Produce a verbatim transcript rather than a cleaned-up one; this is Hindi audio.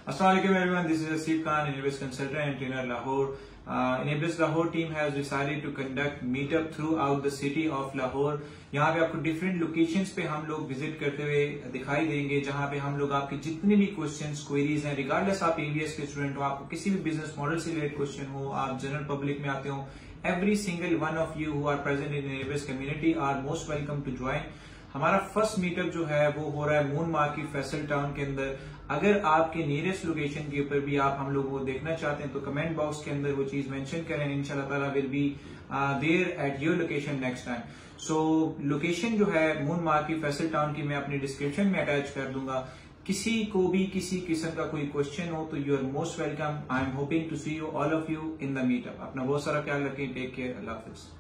Assalamu alaikum everyone, this is Asif Khan, Enablers consultant and trainer Lahore. Uh, Enablers Lahore team has decided to conduct meetup throughout the city of Lahore. यहाँ पे आपको डिफरेंट लोकेशंस पे हम लोग विजिट करते हुए दिखाई देंगे, जहाँ पे हम लोग आपके जितने भी क्वेश्चंस क्वेरीज हैं, रिगार्डलेस आप एबीएस के स्टूडेंट हो, आपको किसी भी बिजनेस मॉडल से रिलेटेड क्वेश्चन हो, आप जनरल पब्लिक में आते हो, every single one of you who are present in NABS community are most welcome to join. हमारा फर्स्ट मीटअप जो है वो हो रहा है मून मार्केट फैसल टाउन के अंदर. अगर आपके नियरेस्ट लोकेशन के ऊपर भी आप हम लोग वो देखना चाहते हैं तो कमेंट बॉक्स के अंदर वो चीज मेंशन करें. इंशाल्लाह ताला will be there at your location next time. So location जो है मून मार्केट फैसल टाउन की मैं अपनी डिस्क्रिप्शन में अटैच कर दूंगा. किसी को भी किसी किस्म का कोई क्वेश्चन हो तो you are most welcome. I am hoping to see you all of you in the meetup. अपना बहुत सारा ख्याल रखें. Take care. अल्लाह हाफिज.